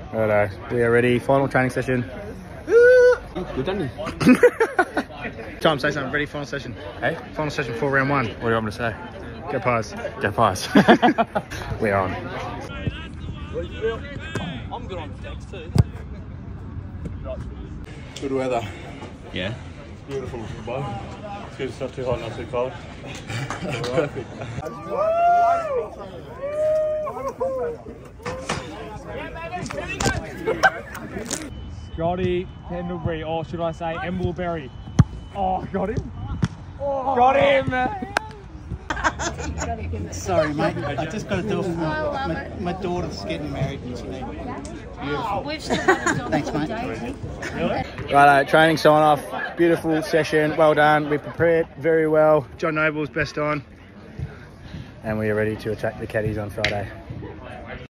Righto, we are ready. Final training session. Good done. Tom, say something. Ready, final session. Hey? Final session for round 1. What do you want me to say? Go Pies. Go Pies. We're on. I'm good on decks too. Good weather. Yeah. Beautiful boat. It's good. It's not too hot, not too cold. Perfect. Scotty Pendlebury, or should I say Embleberry? Oh, got him. Oh, got him. Sorry, mate. I just got to do it for my daughter's getting married and she needs Thanks, mate. Righto, training sign off. Beautiful session. Well done. We prepared very well. John Noble's best on. And we are ready to attack the caddies on Friday.